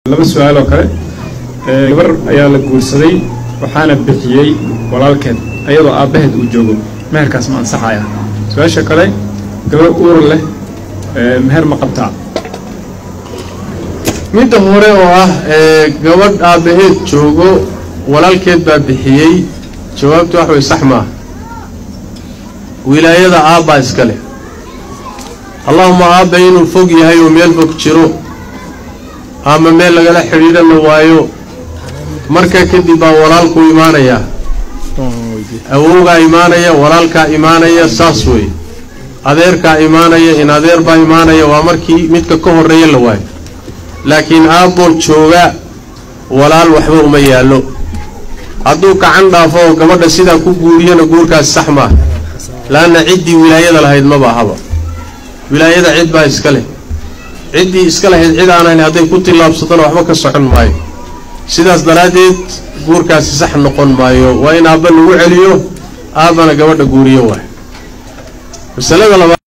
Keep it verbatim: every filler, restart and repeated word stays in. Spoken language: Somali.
laba su'aal oo kale ee gabar ayaa la guursaday waxaana bixiyay walaalkeed ayadoo aabaheed uu joogo meherkaas ma ansaxaya su'aasha kale gabar uur leh ee meher ma qabtaa mid hore oo ah ee gabadh aabaheed joogo walaalkeed baa bixiyay jawaabtu wax way sax ma wilaayada aabba iskale allahumma aabba inuu fog yahay oo meel fog jiro ama meel lagala xiriirana waayo marka kadib baa walaalku iimaanaya awowga iimaanaya walaalka iimaanaya saas way adeerka iimaanaya in adeer baa iimaanaya waa markii midka ka horeeya la waayo laakiin aabbo jooga walaal waxba uma yaalo hadduu gacan dhaafo gabadha sida ku guuriyana guurkaas sax ma laana cidii wilaayada lahayd ma baahaba wilaayada cid baa iska leh cidii iska lahayd cid aanan haday ku tilaabsadana waxba ka socon maayo sidaas daraadeed guurkaas sax noqon maayo waa in aabba lagu celiyo aabana gabadha guuriyo waa masalada